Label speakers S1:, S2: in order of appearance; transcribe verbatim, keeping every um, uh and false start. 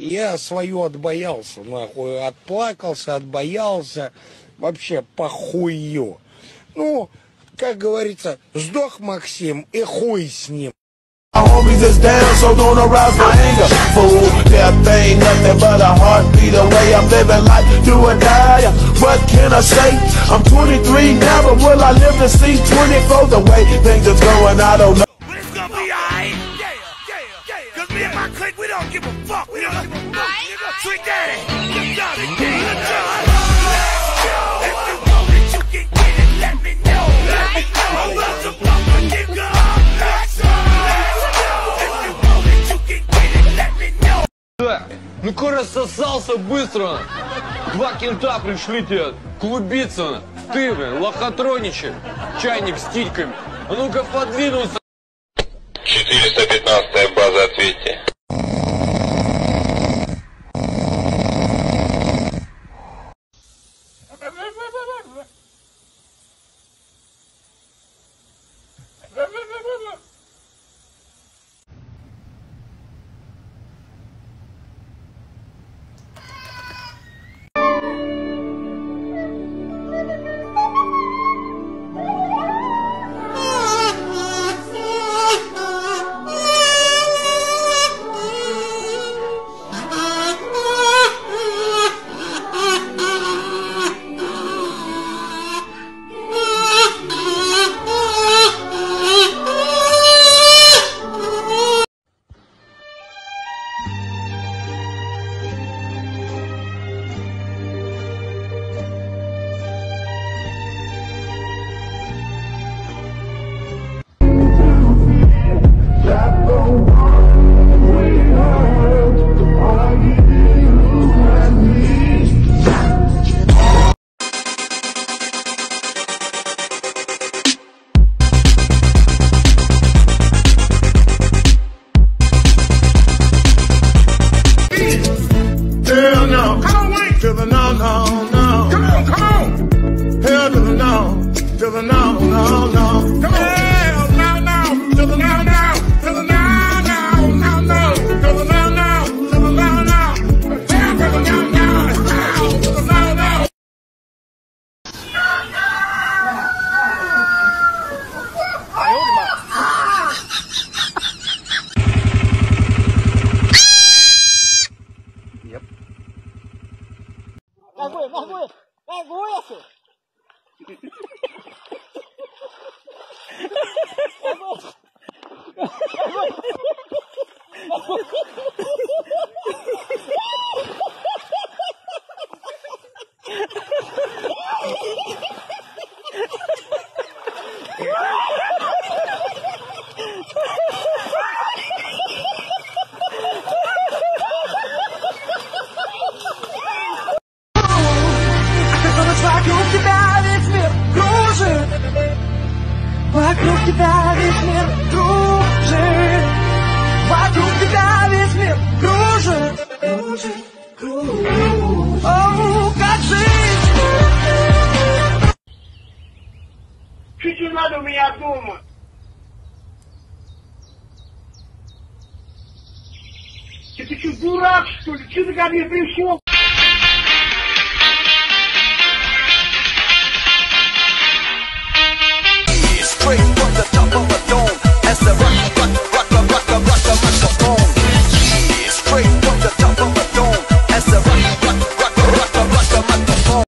S1: Я свою отбоялся, нахуй, отплакался, отбоялся, вообще похую. Ну, как говорится, сдох Максим и хуй с ним.
S2: Homies is down, so don't arouse my anger. Fool, death ain't nothing but a heartbeat away. I'm living life, do or die. What can I say? I'm twenty-three now, but will I live to see twenty-four? The way things are going, I don't know.
S3: But it's gonna be alright. Yeah, yeah, yeah. Cause me and my clique, we don't give a fuck. We don't give a fuck. Sweet daddy, good job, good job. Let's go. If you want it, you can get it. Let me know. Let me know. I'm about to bump a nigga up. Let's go.
S4: Ну ка рассосался быстро. Два кента пришли тебе клубиться. Ты, блин, лохотроничек, чайник с тильками. А ну-ка подвинулся.
S5: четыреста пятнадцатая база, ответьте.
S2: Hell no. Come on, wait. To the no, no, no. Come on, come on. Hell to the no. To the no, no, no. Come on. Hell no, no. To the no, no. To the no, no, no, no. To the no, no. To the no, no. Hell to the no, no. Hell to the no, no.
S6: Mergulha, mergulha, mergulha, filho.
S7: Вокруг тебя весь мир кружит, вокруг тебя весь мир кружит, вокруг тебя весь мир кружит, кружит, кружит. О, как жизнь!
S6: Чуть-чуть надо у меня дома. Ты, ты что, дурак, что ли? Че ты ко мне пришел?
S8: Straight from the top of a dome, as the rock, rock, rock, rock, rock, rock, rock, rock, rock, rock, rock,